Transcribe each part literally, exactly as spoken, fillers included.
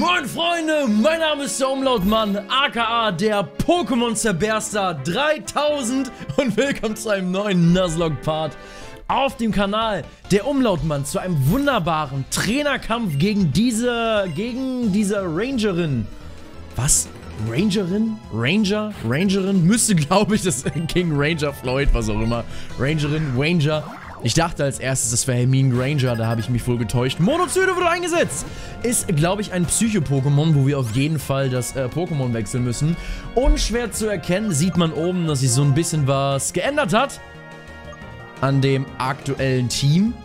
Moin Freunde, mein Name ist der Umlautmann, aka der Pokémon Zerberster dreitausend und willkommen zu einem neuen Nuzlocke-Part auf dem Kanal. Der Umlautmann zu einem wunderbaren Trainerkampf gegen diese, gegen diese Rangerin. Was? Rangerin? Ranger? Rangerin? Müsste, glaube ich, das King Ranger Floyd, was auch immer. Rangerin, Ranger. Ich dachte als erstes, das wäre Hermine Granger, da habe ich mich wohl getäuscht. Monozyte wird eingesetzt! Ist, glaube ich, ein Psycho-Pokémon, wo wir auf jeden Fall das äh, Pokémon wechseln müssen. Unschwer zu erkennen, sieht man oben, dass sich so ein bisschen was geändert hat an dem aktuellen Team.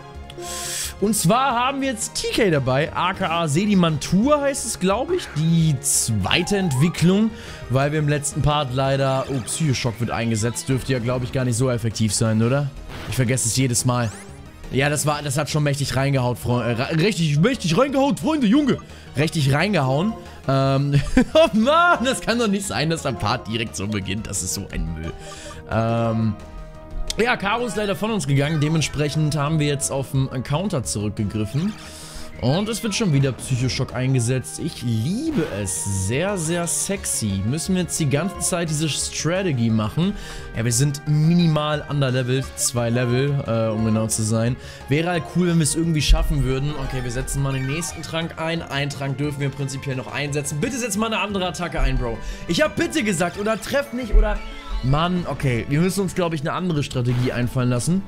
Und zwar haben wir jetzt T K dabei, aka Sedimantur heißt es, glaube ich. Die zweite Entwicklung, weil wir im letzten Part leider... Oh, Psychoschock wird eingesetzt. Dürfte ja, glaube ich, gar nicht so effektiv sein, oder? Ich vergesse es jedes Mal. Ja, das war, das hat schon mächtig reingehauen, Freunde. Äh, richtig mächtig reingehauen, Freunde, Junge. Richtig reingehauen. Ähm, oh Mann, das kann doch nicht sein, dass der Part direkt so beginnt. Das ist so ein Müll. Ähm... Ja, Caro ist leider von uns gegangen, dementsprechend haben wir jetzt auf den Counter zurückgegriffen. Und es wird schon wieder Psychoschock eingesetzt. Ich liebe es. Sehr, sehr sexy. Müssen wir jetzt die ganze Zeit diese Strategy machen. Ja, wir sind minimal underlevelt. Zwei Level, äh, um genau zu sein. Wäre halt cool, wenn wir es irgendwie schaffen würden. Okay, wir setzen mal den nächsten Trank ein. Einen Trank dürfen wir prinzipiell noch einsetzen. Bitte setz mal eine andere Attacke ein, Bro. Ich habe bitte gesagt. Oder treff nicht, oder... Mann, okay. Wir müssen uns, glaube ich, eine andere Strategie einfallen lassen.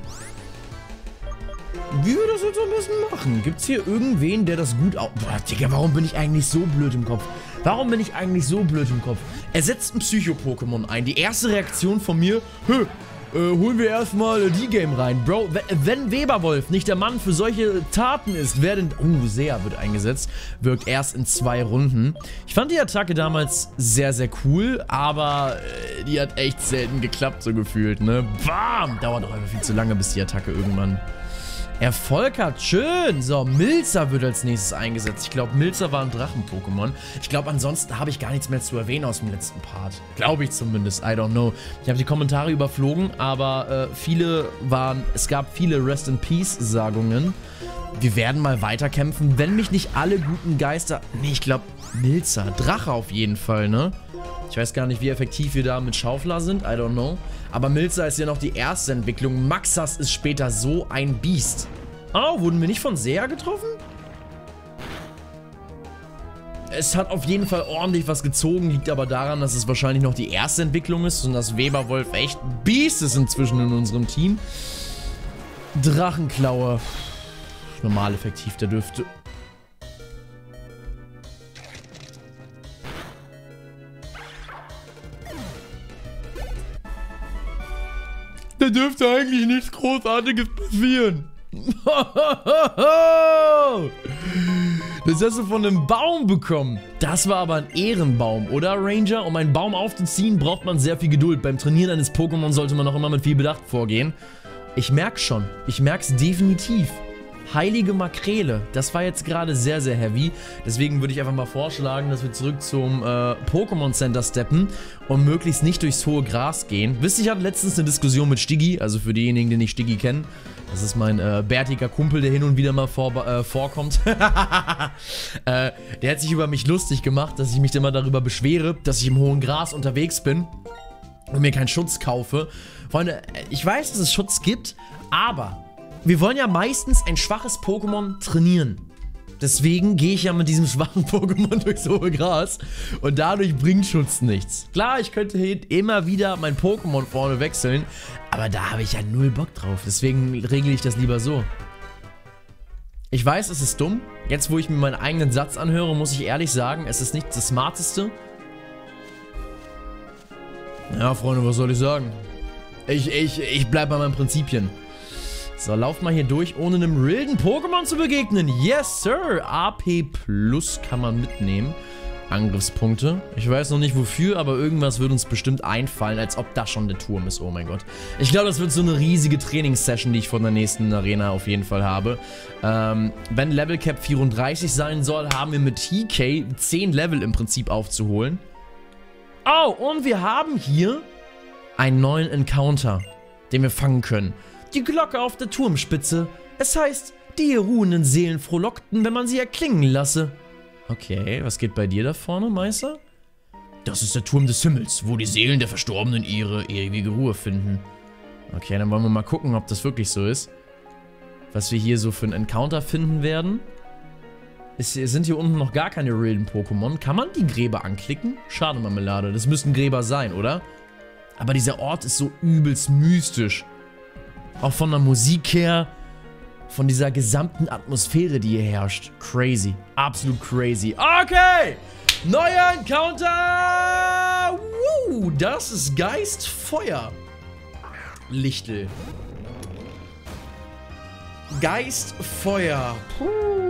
Wie wir das jetzt so ein bisschen machen? Gibt es hier irgendwen, der das gut au... Boah, Digga, warum bin ich eigentlich so blöd im Kopf? Warum bin ich eigentlich so blöd im Kopf? Er setzt ein Psycho-Pokémon ein. Die erste Reaktion von mir, hö, äh, holen wir erstmal die Game rein. Bro, wenn Weberwolf nicht der Mann für solche Taten ist, wer denn... Oh, Sea wird eingesetzt. Wirkt erst in zwei Runden. Ich fand die Attacke damals sehr, sehr cool, aber äh, die hat echt selten geklappt, so gefühlt, ne? Bam! Dauert doch einfach viel zu lange, bis die Attacke irgendwann... Erfolg hat. Schön. So, Milzer wird als nächstes eingesetzt. Ich glaube, Milzer war ein Drachen-Pokémon. Ich glaube, ansonsten habe ich gar nichts mehr zu erwähnen aus dem letzten Part. Glaube ich zumindest. I don't know. Ich habe die Kommentare überflogen, aber äh, viele waren... Es gab viele Rest-in-Peace-Sagungen. Wir werden mal weiterkämpfen, wenn mich nicht alle guten Geister... Nee, ich glaube, Milzer. Drache auf jeden Fall, ne? Ich weiß gar nicht, wie effektiv wir da mit Schaufler sind. I don't know. Aber Milzer ist ja noch die erste Entwicklung. Maxas ist später so ein Biest. Oh, wurden wir nicht von Sea getroffen? Es hat auf jeden Fall ordentlich was gezogen. Liegt aber daran, dass es wahrscheinlich noch die erste Entwicklung ist. Und dass Weberwolf echt Biest ist inzwischen in unserem Team. Drachenklaue. Normal effektiv, der dürfte... Da dürfte eigentlich nichts Großartiges passieren. Das hast du von einem Baum bekommen. Das war aber ein Ehrenbaum, oder Ranger? Um einen Baum aufzuziehen, braucht man sehr viel Geduld. Beim Trainieren eines Pokémon sollte man auch immer mit viel Bedacht vorgehen. Ich merk's schon. Ich merk's definitiv. Heilige Makrele. Das war jetzt gerade sehr, sehr heavy. Deswegen würde ich einfach mal vorschlagen, dass wir zurück zum äh, Pokémon Center steppen und möglichst nicht durchs hohe Gras gehen. Wisst ihr, ich hatte letztens eine Diskussion mit Stiggy, also für diejenigen, die nicht Stiggy kennen. Das ist mein äh, bärtiger Kumpel, der hin und wieder mal vor, äh, vorkommt. äh, der hat sich über mich lustig gemacht, dass ich mich immer darüber beschwere, dass ich im hohen Gras unterwegs bin und mir keinen Schutz kaufe. Freunde, ich weiß, dass es Schutz gibt, aber... Wir wollen ja meistens ein schwaches Pokémon trainieren. Deswegen gehe ich ja mit diesem schwachen Pokémon durchs hohe Gras. Und dadurch bringt Schutz nichts. Klar, ich könnte immer wieder mein Pokémon vorne wechseln. Aber da habe ich ja null Bock drauf. Deswegen regle ich das lieber so. Ich weiß, es ist dumm. Jetzt, wo ich mir meinen eigenen Satz anhöre, muss ich ehrlich sagen, es ist nicht das Smarteste. Ja, Freunde, was soll ich sagen? Ich, ich, ich bleibe bei meinen Prinzipien. So, lauf mal hier durch, ohne einem wilden Pokémon zu begegnen. Yes, Sir. A P Plus kann man mitnehmen. Angriffspunkte. Ich weiß noch nicht wofür, aber irgendwas wird uns bestimmt einfallen, als ob das schon der Turm ist. Oh mein Gott. Ich glaube, das wird so eine riesige Trainingssession, die ich von der nächsten Arena auf jeden Fall habe. Ähm, wenn Level Cap vierunddreißig sein soll, haben wir mit T K zehn Level im Prinzip aufzuholen. Oh, und wir haben hier einen neuen Encounter, den wir fangen können. Die Glocke auf der Turmspitze. Es heißt, die ruhenden Seelen frohlockten, wenn man sie erklingen lasse. Okay, was geht bei dir da vorne, Meister? Das ist der Turm des Himmels, wo die Seelen der Verstorbenen ihre ewige Ruhe finden. Okay, dann wollen wir mal gucken, ob das wirklich so ist. Was wir hier so für einen Encounter finden werden. Es sind hier unten noch gar keine wilden Pokémon. Kann man die Gräber anklicken? Schade, Marmelade. Das müssten Gräber sein, oder? Aber dieser Ort ist so übelst mystisch. Auch von der Musik her. Von dieser gesamten Atmosphäre, die hier herrscht. Crazy. Absolut crazy. Okay! Neuer Encounter! Woo, das ist Geistfeuer. Lichtel. Geistfeuer. Puh.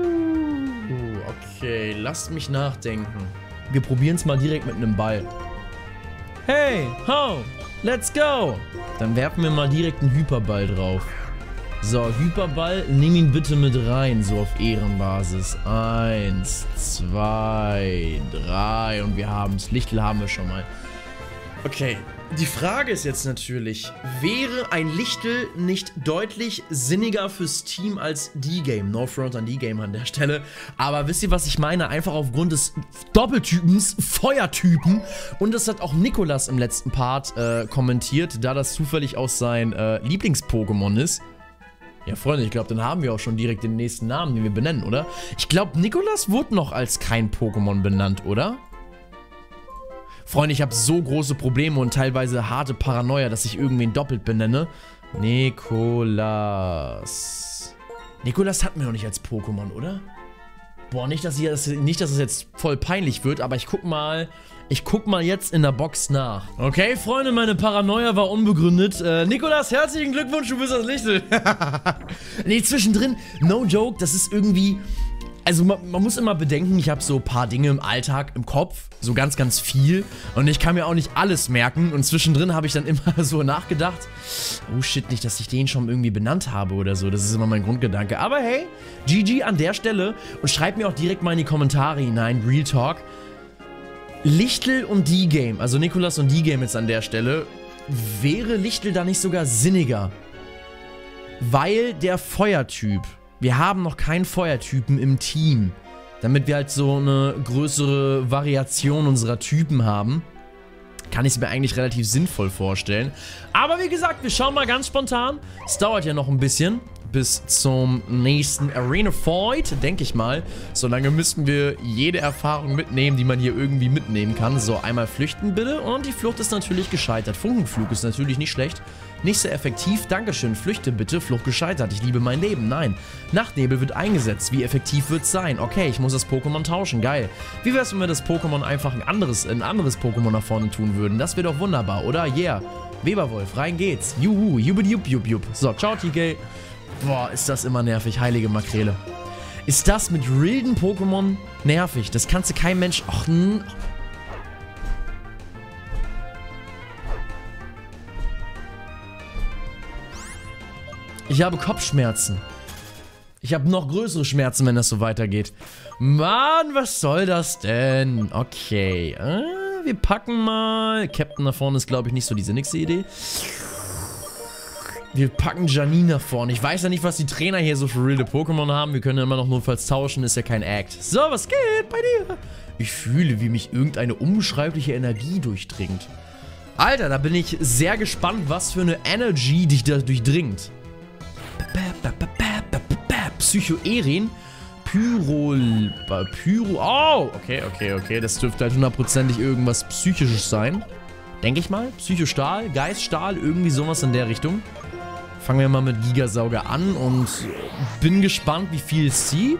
Okay, lasst mich nachdenken. Wir probieren es mal direkt mit einem Ball. Hey, ho, let's go. Dann werfen wir mal direkt einen Hyperball drauf. So, Hyperball, nimm ihn bitte mit rein, so auf Ehrenbasis. Eins, zwei, drei und wir haben es. Lichtel haben wir schon mal. Okay, die Frage ist jetzt natürlich, wäre ein Lichtel nicht deutlich sinniger fürs Team als D-Game? No front an D-Game an der Stelle. Aber wisst ihr, was ich meine? Einfach aufgrund des Doppeltypens, Feuertypen. Und das hat auch Nikolas im letzten Part äh, kommentiert, da das zufällig auch sein äh, Lieblings-Pokémon ist. Ja, Freunde, ich glaube, dann haben wir auch schon direkt den nächsten Namen, den wir benennen, oder? Ich glaube, Nikolas wurde noch als kein Pokémon benannt, oder? Freunde, ich habe so große Probleme und teilweise harte Paranoia, dass ich irgendwen doppelt benenne. Nikolas. Nikolas hatten wir noch nicht als Pokémon, oder? Boah, nicht, dass, ich das, nicht, dass es jetzt voll peinlich wird, aber ich guck mal... Ich guck mal jetzt in der Box nach. Okay, Freunde, meine Paranoia war unbegründet. Äh, Nikolas, herzlichen Glückwunsch, du bist das Lichtel. Nee, zwischendrin, no joke, das ist irgendwie... Also man, man muss immer bedenken, ich habe so ein paar Dinge im Alltag im Kopf, so ganz, ganz viel. Und ich kann mir auch nicht alles merken. Und zwischendrin habe ich dann immer so nachgedacht, oh shit, nicht, dass ich den schon irgendwie benannt habe oder so. Das ist immer mein Grundgedanke. Aber hey, G G an der Stelle. Und schreibt mir auch direkt mal in die Kommentare hinein, Real Talk. Lichtel und D-Game, also Nikolas und D-Game jetzt an der Stelle, wäre Lichtel da nicht sogar sinniger? Weil der Feuertyp, wir haben noch keinen Feuertypen im Team, damit wir halt so eine größere Variation unserer Typen haben, kann ich es mir eigentlich relativ sinnvoll vorstellen. Aber wie gesagt, wir schauen mal ganz spontan, es dauert ja noch ein bisschen bis zum nächsten Arena Fight, denke ich mal. Solange müssten wir jede Erfahrung mitnehmen, die man hier irgendwie mitnehmen kann. So, einmal flüchten bitte. Und die Flucht ist natürlich gescheitert. Funkenflug ist natürlich nicht schlecht. Nicht sehr effektiv. Dankeschön. Flüchte bitte. Flucht gescheitert. Ich liebe mein Leben. Nein. Nachtnebel wird eingesetzt. Wie effektiv wird es sein? Okay, ich muss das Pokémon tauschen. Geil. Wie wäre es, wenn wir das Pokémon einfach ein anderes, ein anderes Pokémon nach vorne tun würden? Das wäre doch wunderbar, oder? Yeah. Weberwolf, rein geht's. Juhu. Jubi, jup, jup, jup. So, ciao, T K. Boah, ist das immer nervig, heilige Makrele. Ist das mit wilden Pokémon nervig? Das kannst du kein Mensch... Ach, n Ich habe Kopfschmerzen. Ich habe noch größere Schmerzen, wenn das so weitergeht. Mann, was soll das denn? Okay, äh, wir packen mal... Captain da vorne ist, glaube ich, nicht so die sinnigste Idee. Wir packen Janine nach vorne. Ich weiß ja nicht, was die Trainer hier so für wilde Pokémon haben. Wir können ja immer noch notfalls tauschen, ist ja kein Act. So, was geht bei dir? Ich fühle, wie mich irgendeine unbeschreibliche Energie durchdringt. Alter, da bin ich sehr gespannt, was für eine Energy dich da durchdringt. Psychoerin. Pyro... Pyro... Oh, okay, okay, okay. Das dürfte halt hundertprozentig irgendwas Psychisches sein. Denke ich mal. Psychostahl, Geiststahl, irgendwie sowas in der Richtung. Fangen wir mal mit Gigasauger an und bin gespannt, wie viel es zieht.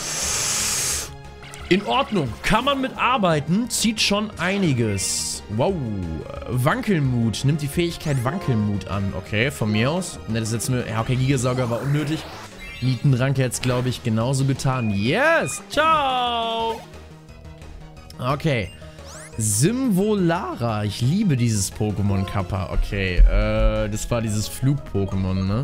In Ordnung. Kann man mitarbeiten. Zieht schon einiges. Wow. Wankelmut. Nimmt die Fähigkeit Wankelmut an. Okay, von mir aus. Ne, das ist jetzt nur... Ja, okay, Gigasauger war unnötig. Nietenranke jetzt, glaube ich, genauso getan. Yes. Ciao. Okay. Simvolara. Ich liebe dieses Pokémon Kappa. Okay, äh, das war dieses Flug-Pokémon, ne?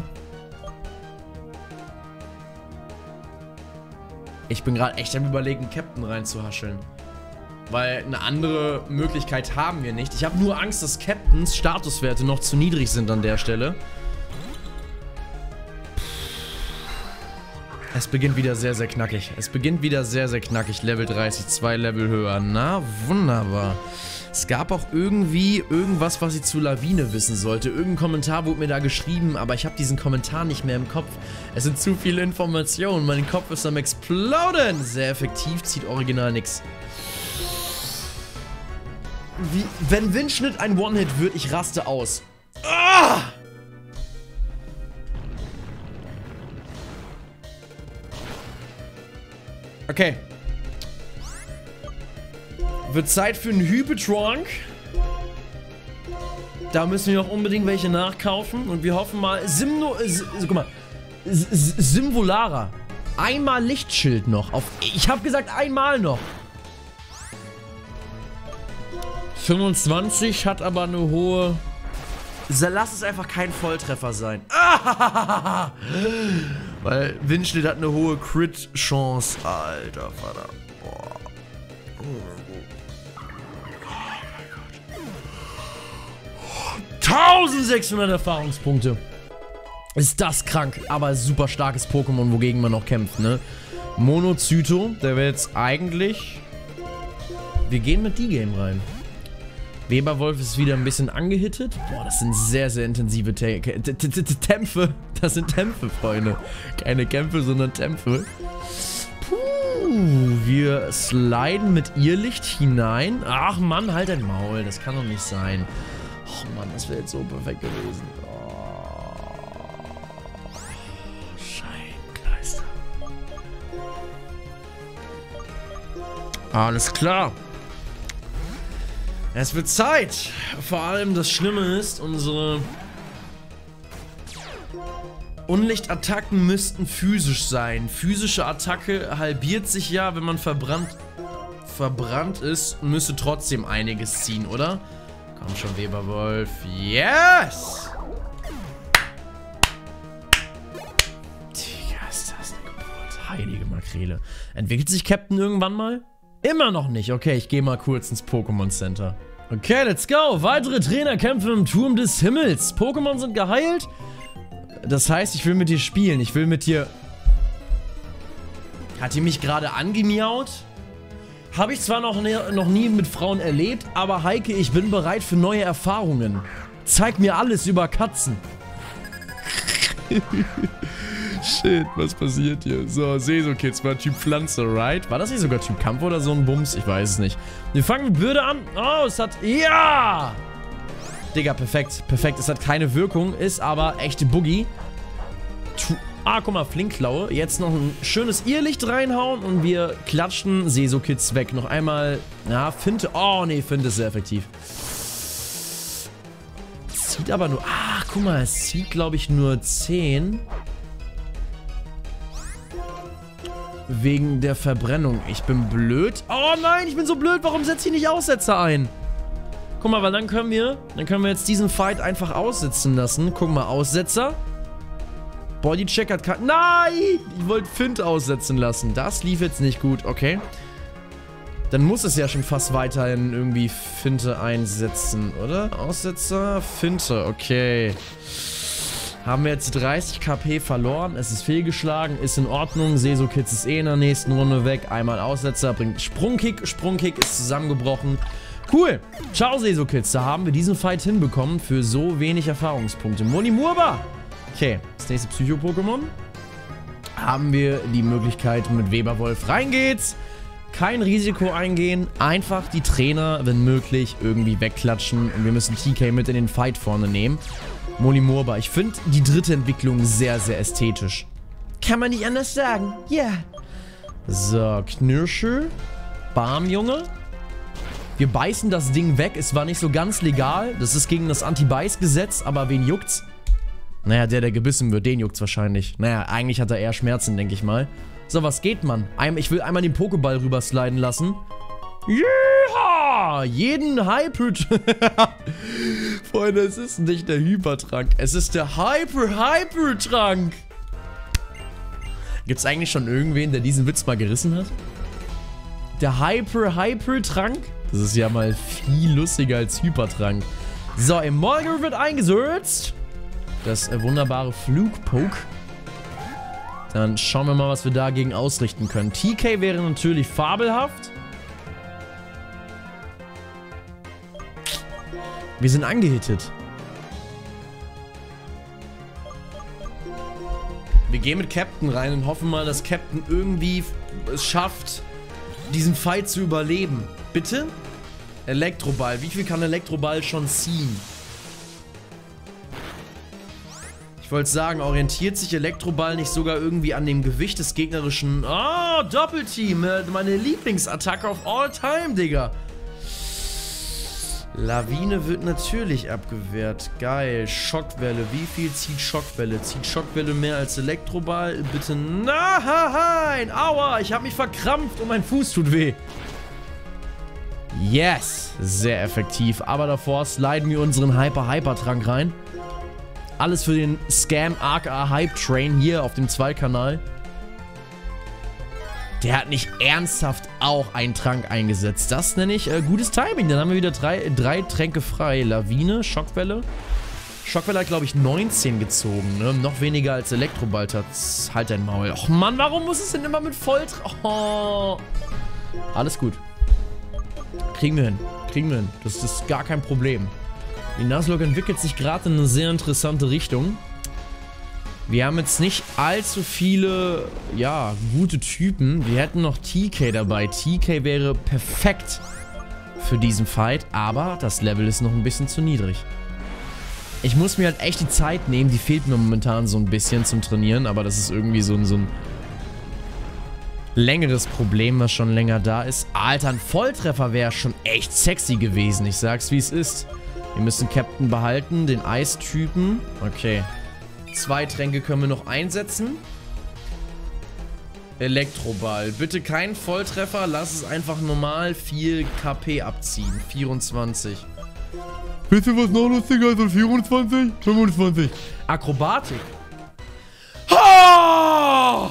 Ich bin gerade echt am Überlegen, Captain reinzuhascheln. Weil eine andere Möglichkeit haben wir nicht. Ich habe nur Angst, dass Captains Statuswerte noch zu niedrig sind an der Stelle. Es beginnt wieder sehr, sehr knackig. Es beginnt wieder sehr, sehr knackig. Level dreißig, zwei Level höher. Na, wunderbar. Es gab auch irgendwie irgendwas, was ich zu Lawine wissen sollte. Irgendein Kommentar wurde mir da geschrieben, aber ich habe diesen Kommentar nicht mehr im Kopf. Es sind zu viele Informationen. Mein Kopf ist am Exploden. Sehr effektiv, zieht original nix. Wie, wenn Windschnitt ein One-Hit wird, ich raste aus. Ah! Okay. Wird Zeit für einen Hypetronk. Da müssen wir auch unbedingt welche nachkaufen. Und wir hoffen mal... Simno... Äh, guck mal. Simvolara. Einmal Lichtschild noch. Auf, ich habe gesagt, einmal noch. fünfundzwanzig hat aber eine hohe... Lass es einfach kein Volltreffer sein. Ah! Weil Windschnitt hat eine hohe Crit-Chance. Alter Vater. Boah. eintausendsechshundert Erfahrungspunkte. Ist das krank, aber super starkes Pokémon, wogegen man noch kämpft, ne? Monozyto, der wäre jetzt eigentlich... Wir gehen mit D-Game rein. Weberwolf ist wieder ein bisschen angehittet. Boah, das sind sehr, sehr intensive Kämpfe. Das sind Kämpfe, Freunde. Keine Kämpfe, sondern Kämpfe. Puh, wir sliden mit Irrlicht hinein. Ach Mann, halt dein Maul. Das kann doch nicht sein. Ach Mann, das wäre jetzt so perfekt gewesen. Oh. Scheibenkleister. Alles klar. Es wird Zeit. Vor allem das Schlimme ist, unsere Unlichtattacken müssten physisch sein. Physische Attacke halbiert sich ja, wenn man verbrannt, verbrannt ist und müsste trotzdem einiges ziehen, oder? Komm schon, Weberwolf. Yes! Digga, ist das eine Geburt. Heilige Makrele. Entwickelt sich Captain irgendwann mal? Immer noch nicht. Okay, ich gehe mal kurz ins Pokémon Center. Okay, let's go. Weitere Trainerkämpfe im Turm des Himmels. Pokémon sind geheilt. Das heißt, ich will mit dir spielen. Ich will mit dir... Hat die mich gerade angemiaut? Habe ich zwar noch, ne, noch nie mit Frauen erlebt, aber Heike, ich bin bereit für neue Erfahrungen. Zeig mir alles über Katzen. Shit, was passiert hier? So, Seso-Kids war Typ Pflanze, right? War das nicht sogar Typ Kampf oder so ein Bums? Ich weiß es nicht. Wir fangen mit Bürde an. Oh, es hat... Ja! Digga, perfekt. Perfekt. Es hat keine Wirkung, ist aber echte Boogie. Ah, guck mal, Flinkklaue. Jetzt noch ein schönes Irrlicht reinhauen und wir klatschen Seso-Kids weg. Noch einmal... Na, Finte... Oh, nee, Finte ist sehr effektiv. Zieht aber nur... Ach, guck mal, es zieht, glaube ich, nur zehn... Wegen der Verbrennung. Ich bin blöd. Oh nein, ich bin so blöd. Warum setze ich nicht Aussetzer ein? Guck mal, weil dann können wir... Dann können wir jetzt diesen Fight einfach aussitzen lassen. Guck mal, Aussetzer. Bodycheck hat kein... Nein! Ich wollte Fint aussetzen lassen. Das lief jetzt nicht gut. Okay. Dann muss es ja schon fast weiterhin irgendwie Finte einsetzen, oder? Aussetzer, Finte. Okay. Haben wir jetzt dreißig KP verloren. Es ist fehlgeschlagen. Ist in Ordnung. Seso-Kids ist eh in der nächsten Runde weg. Einmal Aussetzer. Bringt Sprungkick. Sprungkick ist zusammengebrochen. Cool. Ciao, Seso-Kids. Da haben wir diesen Fight hinbekommen für so wenig Erfahrungspunkte. Monimurba. Okay. Das nächste Psycho-Pokémon. Haben wir die Möglichkeit mit Weberwolf. Rein geht's. Kein Risiko eingehen. Einfach die Trainer, wenn möglich, irgendwie wegklatschen. Und wir müssen T K mit in den Fight vorne nehmen. Molimurba. Ich finde die dritte Entwicklung sehr, sehr ästhetisch. Kann man nicht anders sagen. Ja. Yeah. So, Knirsche. Bam, Junge. Wir beißen das Ding weg. Es war nicht so ganz legal. Das ist gegen das Anti-Beiß-Gesetz, aber wen juckt's? Naja, der, der gebissen wird, den juckt's wahrscheinlich. Naja, eigentlich hat er eher Schmerzen, denke ich mal. So, was geht, Mann? Ich will einmal den Pokéball rübersliden lassen. Ja! Jeden Hyper... Freunde, es ist nicht der Hypertrank. Es ist der Hyper-Hyper-Trank. Gibt es eigentlich schon irgendwen, der diesen Witz mal gerissen hat? Der Hyper-Hyper-Trank? Das ist ja mal viel lustiger als Hypertrank. So, Emolga wird eingesetzt. Das äh, wunderbare Flugpoke. Dann schauen wir mal, was wir dagegen ausrichten können. T K wäre natürlich fabelhaft. Wir sind angehittet. Wir gehen mit Captain rein und hoffen mal, dass Captain irgendwie es schafft, diesen Fight zu überleben. Bitte? Elektroball. Wie viel kann Elektroball schon ziehen? Ich wollte sagen, orientiert sich Elektroball nicht sogar irgendwie an dem Gewicht des gegnerischen... Oh, Doppelteam. Meine Lieblingsattacke of all time, Digga. Lawine wird natürlich abgewehrt. Geil. Schockwelle. Wie viel zieht Schockwelle? Zieht Schockwelle mehr als Elektroball? Bitte nein! Aua, ich habe mich verkrampft und mein Fuß tut weh. Yes. Sehr effektiv. Aber davor sliden wir unseren Hyper-Hyper-Trank rein. Alles für den Scam aka Hype Train hier auf dem Zwei-Kanal. Der hat nicht ernsthaft auch einen Trank eingesetzt. Das nenne ich äh, gutes Timing. Dann haben wir wieder drei, drei Tränke frei. Lawine, Schockwelle. Schockwelle hat, glaube ich, neunzehn gezogen. Ne? Noch weniger als Elektroball hat. Halt dein Maul. Och Mann, warum muss es denn immer mit Volltreffer? Oh. Alles gut. Kriegen wir hin. Kriegen wir hin. Das ist gar kein Problem. Die Nuzlocke entwickelt sich gerade in eine sehr interessante Richtung. Wir haben jetzt nicht allzu viele, ja, gute Typen. Wir hätten noch T K dabei. T K wäre perfekt für diesen Fight, aber das Level ist noch ein bisschen zu niedrig. Ich muss mir halt echt die Zeit nehmen, die fehlt mir momentan so ein bisschen zum Trainieren, aber das ist irgendwie so ein, so ein längeres Problem, was schon länger da ist. Alter, ein Volltreffer wäre schon echt sexy gewesen, ich sag's wie es ist. Wir müssen Captain behalten, den Eistypen. Okay. Zwei Tränke können wir noch einsetzen. Elektroball. Bitte kein Volltreffer, lass es einfach normal viel K P abziehen. vierundzwanzig. Wisst ihr was noch lustiger als vierundzwanzig? fünfundzwanzig. Akrobatik. Ha!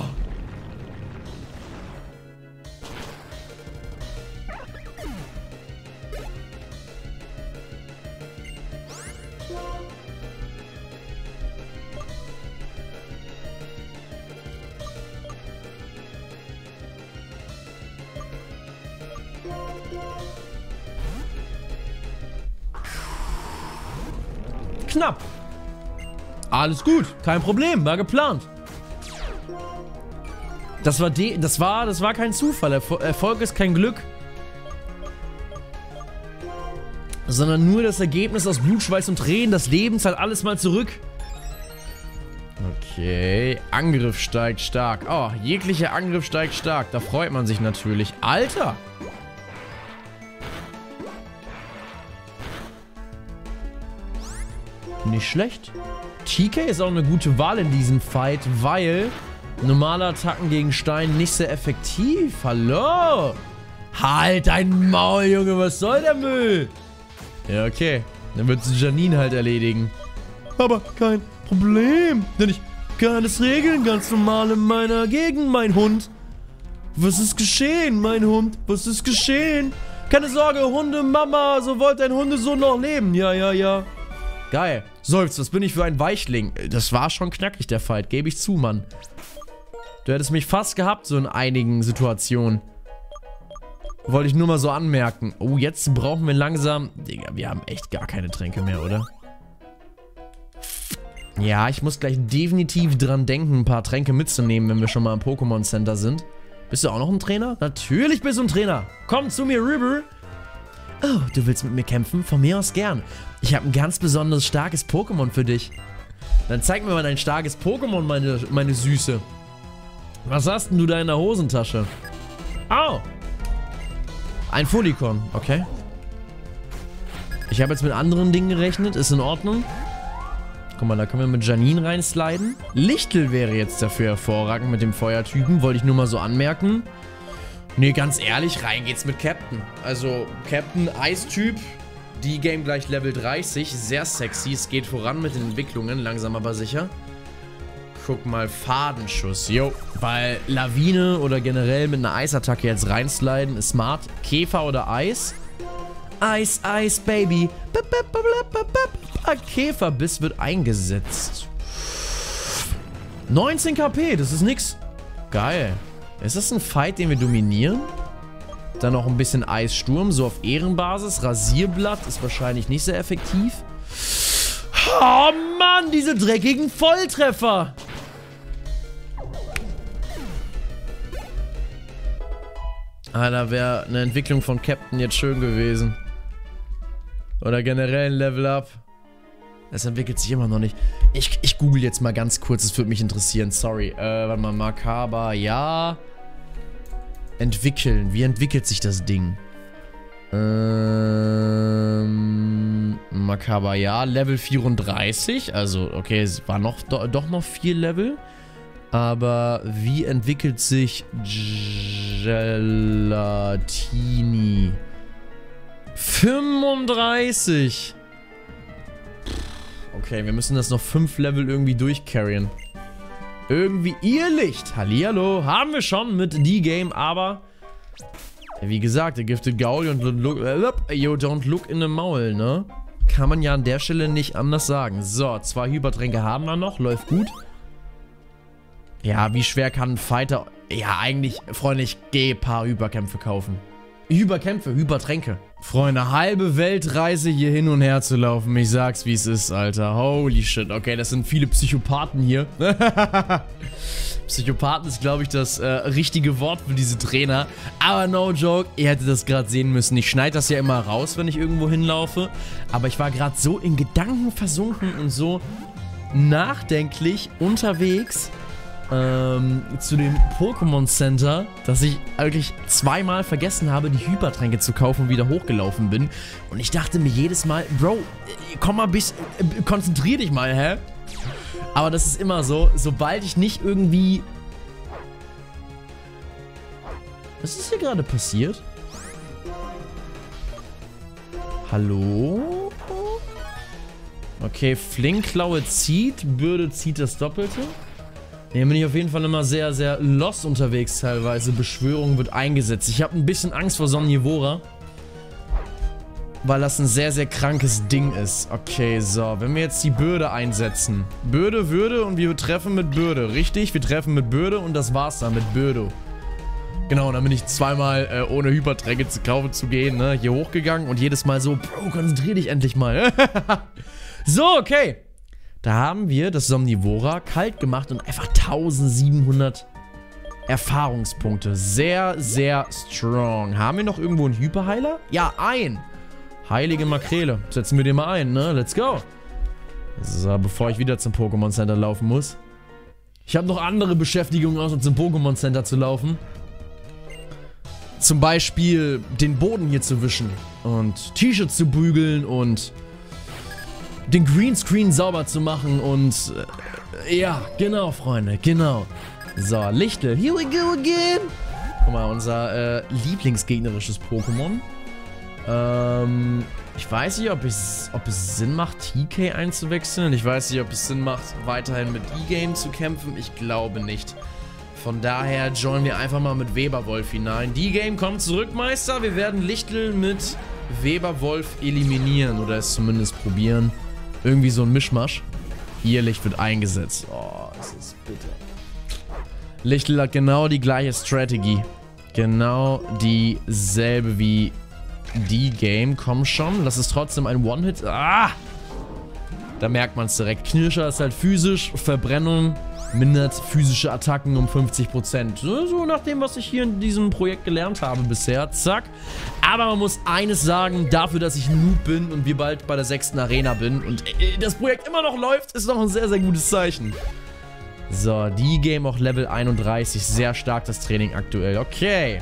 Knapp. Alles gut, kein Problem, war geplant. Das war de das war das war kein Zufall. Erfol Erfolg ist kein Glück, sondern nur das Ergebnis aus Blut, Schweiß und Tränen. Das Leben zahlt alles mal zurück. Okay, Angriff steigt stark. Oh, jeglicher Angriff steigt stark. Da freut man sich natürlich. Alter! Nicht schlecht. T K ist auch eine gute Wahl in diesem Fight, weil normale Attacken gegen Stein nicht sehr effektiv. Hallo? Halt dein Maul, Junge. Was soll der Müll? Ja, okay. Dann wird es Janine halt erledigen. Aber kein Problem. Denn ich kann alles regeln. Ganz normal in meiner Gegend, mein Hund. Was ist geschehen, mein Hund? Was ist geschehen? Keine Sorge, Hunde, Mama. So wollte ein Hundesohn noch leben. Ja, ja, ja. Geil. Seufzt, was bin ich für ein Weichling? Das war schon knackig, der Fight. Gebe ich zu, Mann. Du hättest mich fast gehabt, so in einigen Situationen. Wollte ich nur mal so anmerken. Oh, jetzt brauchen wir langsam... Digga, wir haben echt gar keine Tränke mehr, oder? Ja, ich muss gleich definitiv dran denken, ein paar Tränke mitzunehmen, wenn wir schon mal im Pokémon Center sind. Bist du auch noch ein Trainer? Natürlich bist du ein Trainer. Komm zu mir rüber. Oh, du willst mit mir kämpfen? Von mir aus gern. Ich habe ein ganz besonders starkes Pokémon für dich. Dann zeig mir mal dein starkes Pokémon, meine, meine Süße. Was hast denn du da in der Hosentasche? Au! Ein Fulikon, okay. Ich habe jetzt mit anderen Dingen gerechnet, ist in Ordnung. Guck mal, da können wir mit Janine reinsliden. Lichtel wäre jetzt dafür hervorragend mit dem Feuertypen, wollte ich nur mal so anmerken. Nee, ganz ehrlich, rein geht's mit Captain. Also, Captain, Eistyp, die Game gleich Level dreißig, sehr sexy. Es geht voran mit den Entwicklungen, langsam aber sicher. Guck mal, Fadenschuss, yo. Weil Lawine oder generell mit einer Eisattacke jetzt reinsliden ist smart. Käfer oder Eis? Eis, Eis, Baby. Käferbiss wird eingesetzt. neunzehn KP, das ist nix. Geil. Ist das ein Fight, den wir dominieren? Dann noch ein bisschen Eissturm, so auf Ehrenbasis. Rasierblatt ist wahrscheinlich nicht sehr effektiv. Oh Mann, diese dreckigen Volltreffer. Ah, da wäre eine Entwicklung von Captain jetzt schön gewesen. Oder generell ein Level-Up. Es entwickelt sich immer noch nicht. Ich, ich google jetzt mal ganz kurz, es würde mich interessieren. Sorry. Äh, warte mal, Makaber, ja. Entwickeln. Wie entwickelt sich das Ding? Ähm, Makaber, ja. Level vierunddreißig. Also, okay, es war noch, do, doch noch vier Level. Aber wie entwickelt sich Gelatini? fünfunddreißig. Okay, wir müssen das noch fünf Level irgendwie durchcarryen. Irgendwie ihr Licht. Hallihallo. Haben wir schon mit D-Game, aber wie gesagt, der Gifted Gaul und look, yo, don't look in the Maul, ne? Kann man ja an der Stelle nicht anders sagen. So, zwei Hypertränke haben wir noch. Läuft gut. Ja, wie schwer kann ein Fighter... Ja, eigentlich, Freunde, ich gehe ein paar Hyperkämpfe kaufen. Hyperkämpfe, Hypertränke. Freunde, halbe Weltreise hier hin und her zu laufen. Ich sag's, wie es ist, Alter. Holy shit. Okay, das sind viele Psychopathen hier. Psychopathen ist, glaube ich, das äh, richtige Wort für diese Trainer. Aber no joke, ihr hättet das gerade sehen müssen. Ich schneide das ja immer raus, wenn ich irgendwo hinlaufe. Aber ich war gerade so in Gedanken versunken und so nachdenklich unterwegs ähm, zu dem Pokémon Center, dass ich wirklich zweimal vergessen habe, die Hypertränke zu kaufen und wieder hochgelaufen bin. Und ich dachte mir jedes Mal, Bro, komm mal, bis, äh, konzentrier dich mal, hä? Aber das ist immer so, sobald ich nicht irgendwie... Was ist hier gerade passiert? Hallo? Okay, Flinkklaue zieht, Bürde zieht das Doppelte. Hier bin ich auf jeden Fall immer sehr, sehr lost unterwegs teilweise. Beschwörung wird eingesetzt. Ich habe ein bisschen Angst vor Somnivora, weil das ein sehr, sehr krankes Ding ist. Okay, so. Wenn wir jetzt die Bürde einsetzen. Bürde, Würde und wir treffen mit Bürde. Richtig? Wir treffen mit Bürde und das war's dann mit Bürde. Genau, dann bin ich zweimal äh, ohne Hypertränke zu kaufen zu gehen, ne, hier hochgegangen und jedes Mal so, Bro, konzentrier dich endlich mal. So, okay. Da haben wir das Somnivora kalt gemacht und einfach eintausendsiebenhundert Erfahrungspunkte. Sehr, sehr strong. Haben wir noch irgendwo einen Hyperheiler? Ja, ein. Heilige Makrele. Setzen wir den mal ein, ne? Let's go. So, bevor ich wieder zum Pokémon Center laufen muss. Ich habe noch andere Beschäftigungen, außer zum Pokémon Center zu laufen. Zum Beispiel den Boden hier zu wischen. Und T-Shirts zu bügeln und den Greenscreen sauber zu machen und... Äh, ja, genau, Freunde, genau. So, Lichtel. Here we go again. Guck mal, unser äh, lieblingsgegnerisches Pokémon. Ähm, ich weiß nicht, ob es, ob es Sinn macht, T K einzuwechseln. Ich weiß nicht, ob es Sinn macht, weiterhin mit E-Game zu kämpfen. Ich glaube nicht. Von daher joinen wir einfach mal mit Weberwolf hinein. D-Game kommt zurück, Meister. Wir werden Lichtel mit Weberwolf eliminieren. Oder es zumindest probieren. Irgendwie so ein Mischmasch. Ihr Licht wird eingesetzt. Oh, das ist bitter. Lichtel hat genau die gleiche Strategie. Genau dieselbe wie D-Game. Komm schon, das ist trotzdem ein One-Hit. Ah! Da merkt man es direkt. Knirscher ist halt physisch. Verbrennung mindert physische Attacken um fünfzig Prozent. So nach dem, was ich hier in diesem Projekt gelernt habe bisher. Zack. Aber man muss eines sagen, dafür, dass ich Noob bin und wir bald bei der sechsten Arena bin und das Projekt immer noch läuft, ist noch ein sehr, sehr gutes Zeichen. So, die Game auch Level einunddreißig. Sehr stark das Training aktuell. Okay.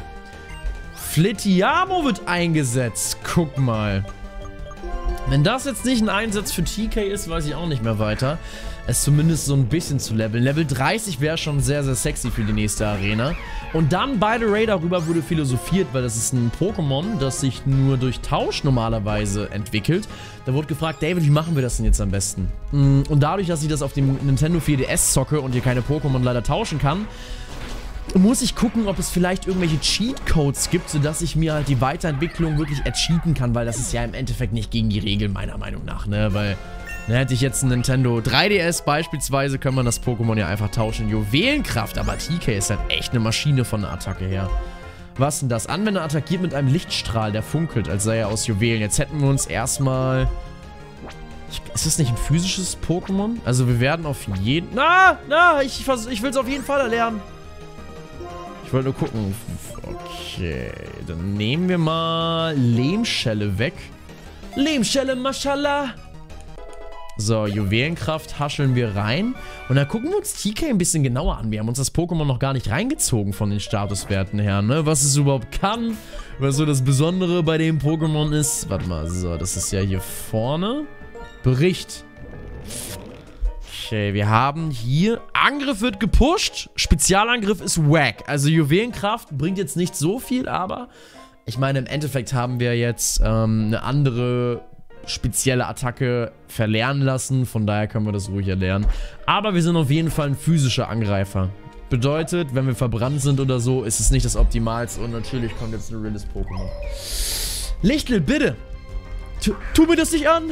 Flittiamo wird eingesetzt. Guck mal. Wenn das jetzt nicht ein Einsatz für T K ist, weiß ich auch nicht mehr weiter. Es zumindest so ein bisschen zu leveln. Level dreißig wäre schon sehr, sehr sexy für die nächste Arena. Und dann, by the way, darüber wurde philosophiert, weil das ist ein Pokémon, das sich nur durch Tausch normalerweise entwickelt. Da wurde gefragt, David, wie machen wir das denn jetzt am besten? Und dadurch, dass ich das auf dem Nintendo vier D S zocke und hier keine Pokémon leider tauschen kann, muss ich gucken, ob es vielleicht irgendwelche Cheatcodes gibt, sodass ich mir halt die Weiterentwicklung wirklich ercheaten kann, weil das ist ja im Endeffekt nicht gegen die Regeln, meiner Meinung nach, ne, weil Dann hätte ich jetzt ein Nintendo drei D S beispielsweise, kann man das Pokémon ja einfach tauschen. Juwelenkraft, aber T K ist halt echt eine Maschine von der Attacke her. Was denn das? Anwender attackiert mit einem Lichtstrahl, der funkelt, als sei er aus Juwelen. Jetzt hätten wir uns erstmal... Ist das nicht ein physisches Pokémon? Also wir werden auf jeden... Na, na, ich, ich will es auf jeden Fall erlernen. Ich wollte nur gucken. Okay, dann nehmen wir mal Lehmschelle weg. Lehmschelle, Mashallah. So, Juwelenkraft hascheln wir rein. Und dann gucken wir uns T K ein bisschen genauer an. Wir haben uns das Pokémon noch gar nicht reingezogen von den Statuswerten her, ne? Was es überhaupt kann, was so das Besondere bei dem Pokémon ist. Warte mal, so, das ist ja hier vorne. Bericht. Okay, wir haben hier... Angriff wird gepusht. Spezialangriff ist wack. Also Juwelenkraft bringt jetzt nicht so viel, aber... Ich meine, im Endeffekt haben wir jetzt ähm, eine andere... spezielle Attacke verlernen lassen, von daher können wir das ruhig erlernen. Aber wir sind auf jeden Fall ein physischer Angreifer. Bedeutet, wenn wir verbrannt sind oder so, ist es nicht das Optimalste und natürlich kommt jetzt ein reales Pokémon. Lichtl, bitte! Tu, tu mir das nicht an!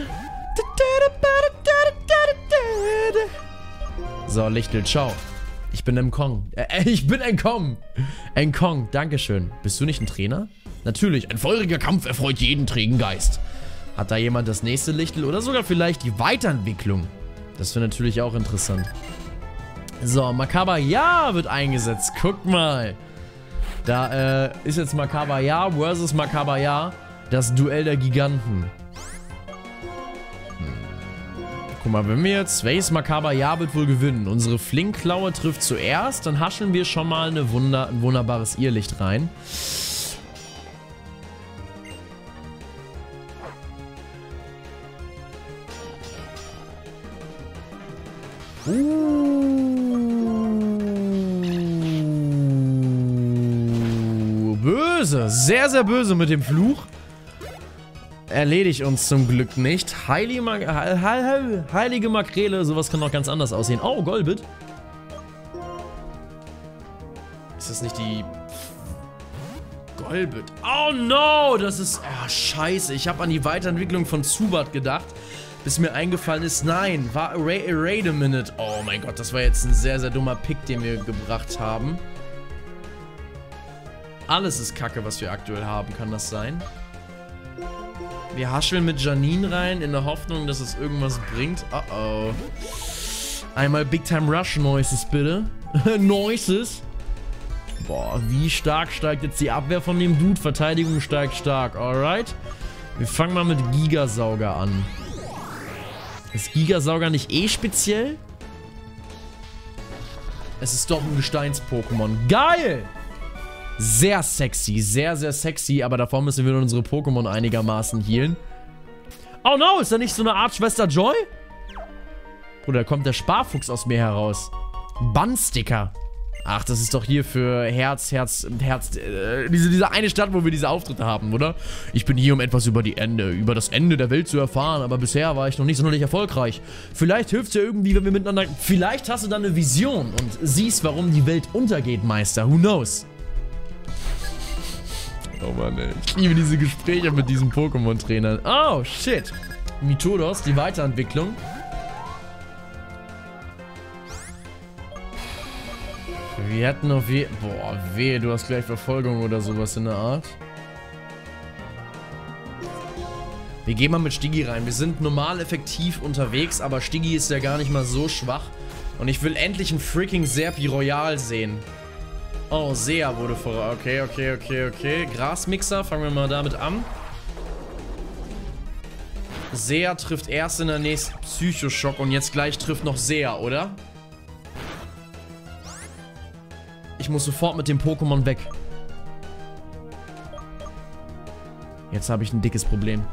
So, Lichtl, ciao. Ich bin ein Kong. Äh, ich bin ein Kong. Ein Kong, dankeschön. Bist du nicht ein Trainer? Natürlich, ein feuriger Kampf erfreut jeden trägen Geist. Hat da jemand das nächste Lichtl oder sogar vielleicht die Weiterentwicklung? Das wäre natürlich auch interessant. So, Makabaya wird eingesetzt. Guck mal. Da äh, ist jetzt Makabaya versus Makabaya das Duell der Giganten. Hm. Guck mal, wenn wir jetzt... Welches Makabaya wird wohl gewinnen? Unsere Flinkklaue trifft zuerst. Dann haschen wir schon mal eine Wunder, ein wunderbares Irrlicht rein. Uh, böse. Sehr, sehr böse mit dem Fluch. Erledigt uns zum Glück nicht. Heilige, Mag Heilige Makrele. Sowas kann noch ganz anders aussehen. Oh, Golbit. Ist das nicht die... Golbit. Oh, no. Das ist... Oh, scheiße. Ich habe an die Weiterentwicklung von Zubat gedacht. Bis mir eingefallen ist, nein, war wait, wait a minute. Oh mein Gott, das war jetzt ein sehr, sehr dummer Pick, den wir gebracht haben. Alles ist Kacke, was wir aktuell haben, kann das sein? Wir hascheln mit Janine rein, in der Hoffnung, dass es irgendwas bringt. Oh oh. Einmal Big Time Rush Noises, bitte. Noises. Boah, wie stark steigt jetzt die Abwehr von dem Dude? Verteidigung steigt stark, alright. Wir fangen mal mit Gigasauger an. Ist Gigasauger nicht eh speziell? Es ist doch ein Gesteins-Pokémon. Geil! Sehr sexy, sehr, sehr sexy. Aber davor müssen wir unsere Pokémon einigermaßen healen. Oh no, ist da nicht so eine Art Schwester Joy? Oder da kommt der Sparfuchs aus mir heraus. Bannsticker. Ach, das ist doch hier für Herz, Herz, Herz, äh, diese, diese eine Stadt, wo wir diese Auftritte haben, oder? Ich bin hier, um etwas über die Ende, über das Ende der Welt zu erfahren, aber bisher war ich noch nicht sonderlich erfolgreich. Vielleicht hilft es ja irgendwie, wenn wir miteinander... Vielleicht hast du dann eine Vision und siehst, warum die Welt untergeht, Meister. Who knows? Oh Mann, ey. Ich liebe diese Gespräche mit diesen Pokémon-Trainern. Oh, shit. Mitodos, die Weiterentwicklung. Wir hätten auf je... Boah, wehe, du hast gleich Verfolgung oder sowas in der Art. Wir gehen mal mit Stiggy rein. Wir sind normal effektiv unterwegs, aber Stiggy ist ja gar nicht mal so schwach. Und ich will endlich einen freaking Serpi Royal sehen. Oh, Sea wurde vor... Okay, okay, okay, okay. Grasmixer, fangen wir mal damit an. Sea trifft erst in der nächsten Psychoschock und jetzt gleich trifft noch Sea, oder? Ich muss sofort mit dem Pokémon weg. Jetzt habe ich ein dickes Problem.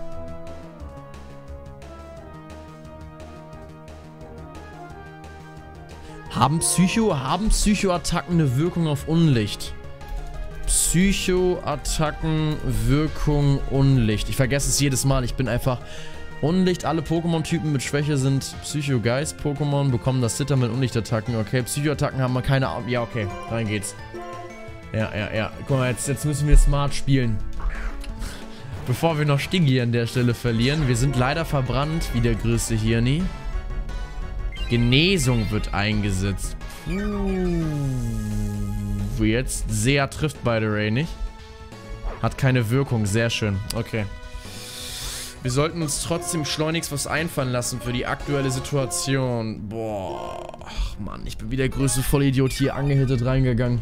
Haben Psycho, haben Psycho-Attacken eine Wirkung auf Unlicht? Psycho-Attacken, Wirkung, Unlicht. Ich vergesse es jedes Mal. Ich bin einfach... Unlicht, alle Pokémon-Typen mit Schwäche sind Psycho-Geist-Pokémon, bekommen das Zittern mit Unlichtattacken. Okay, Psycho-Attacken haben wir keine Ahnung. Ja, okay, rein geht's. Ja, ja, ja. Guck mal, jetzt, jetzt müssen wir smart spielen. Bevor wir noch Stingy an der Stelle verlieren. Wir sind leider verbrannt, wie der größte Hirni. Genesung wird eingesetzt. Puh. Jetzt sehr trifft by the way nicht. Hat keine Wirkung, sehr schön. Okay. Wir sollten uns trotzdem schleunigst was einfallen lassen für die aktuelle Situation. Boah. Ach Mann, ich bin wie der größte Vollidiot hier angehittet reingegangen.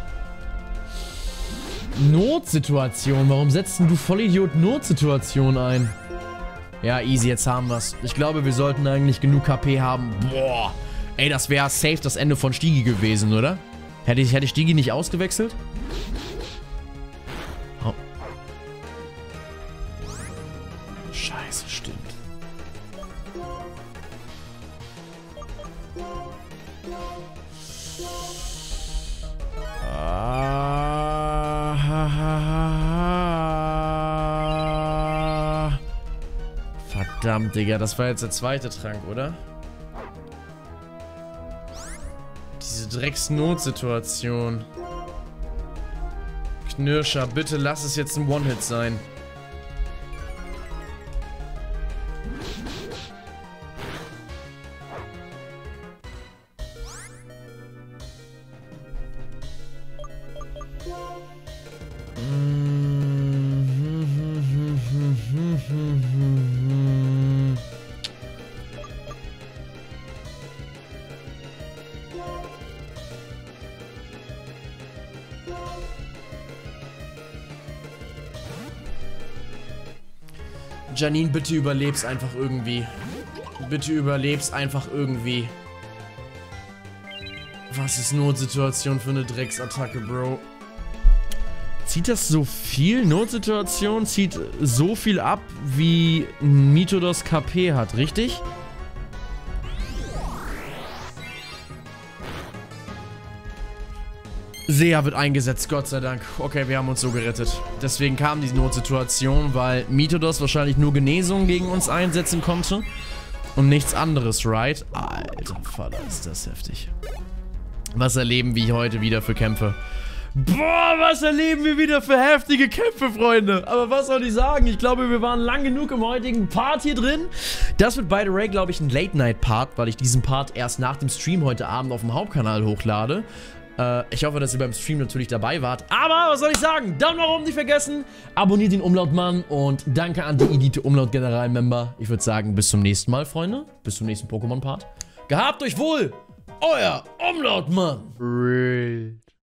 Notsituation. Warum setzt denn du Vollidiot Notsituation ein? Ja, easy, jetzt haben wir's. Ich glaube, wir sollten eigentlich genug K P haben. Boah. Ey, das wäre safe das Ende von Stigi gewesen, oder? Hätte ich, hätte ich Stigi nicht ausgewechselt? Oh. Scheiße, stimmt. Ah, verdammt, Digga. Das war jetzt der zweite Trank, oder? Diese Drecks-Notsituation. Knirscher, bitte lass es jetzt ein One-Hit sein. Janine, bitte überleb's einfach irgendwie. Bitte überleb's einfach irgendwie. Was ist Notsituation für eine Drecksattacke, Bro? Zieht das so viel? Notsituation zieht so viel ab, wie Mitodos K P hat, richtig? Sea wird eingesetzt, Gott sei Dank. Okay, wir haben uns so gerettet. Deswegen kam diese Notsituation, weil Mitodos wahrscheinlich nur Genesung gegen uns einsetzen konnte. Und nichts anderes, right? Alter Vater, ist das heftig. Was erleben wir heute wieder für Kämpfe? Boah, was erleben wir wieder für heftige Kämpfe, Freunde. Aber was soll ich sagen? Ich glaube, wir waren lang genug im heutigen Part hier drin. Das wird, by the way, glaube ich, ein Late-Night-Part, weil ich diesen Part erst nach dem Stream heute Abend auf dem Hauptkanal hochlade. Äh, ich hoffe, dass ihr beim Stream natürlich dabei wart. Aber, was soll ich sagen? Daumen nach oben nicht vergessen. Abonniert den Umlautmann und danke an die Elite Umlaut General-Member. Ich würde sagen, bis zum nächsten Mal, Freunde. Bis zum nächsten Pokémon-Part. Gehabt euch wohl! Euer Umlautmann! Real.